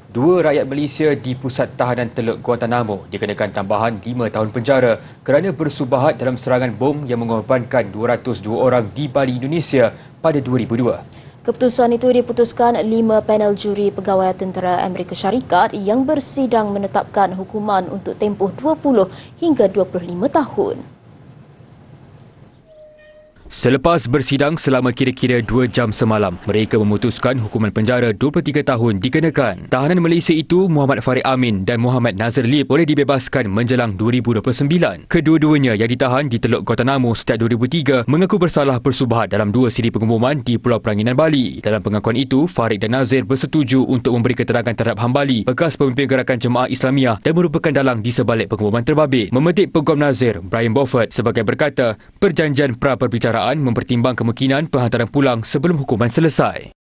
Dua rakyat Malaysia di Pusat Tahanan Teluk Guantanamo dikenakan tambahan 5 tahun penjara kerana bersubahat dalam serangan bom yang mengorbankan 202 orang di Bali, Indonesia pada 2002. Keputusan itu diputuskan 5 panel juri pegawai tentera Amerika Syarikat yang bersidang menetapkan hukuman untuk tempoh 20 hingga 25 tahun. Selepas bersidang selama kira-kira 2 jam semalam, mereka memutuskan hukuman penjara 23 tahun dikenakan. Tahanan Malaysia itu, Muhammad Farid Amin dan Muhammad Nazir Lip boleh dibebaskan menjelang 2029. Kedua-duanya yang ditahan di Teluk Guantanamo sejak 2003 mengaku bersalah bersubahat dalam 2 siri pengumuman di Pulau Peranginan Bali. Dalam pengakuan itu, Farid dan Nazir bersetuju untuk memberi keterangan terhadap Hambali, bekas pemimpin gerakan Jemaah Islamiah dan merupakan dalang di sebalik pengumuman terbabit. Memetik Peguam Nazir, Brian Beaufort, sebagai berkata, perjanjian pra-perbicaraan mempertimbang kemungkinan penghantaran pulang sebelum hukuman selesai.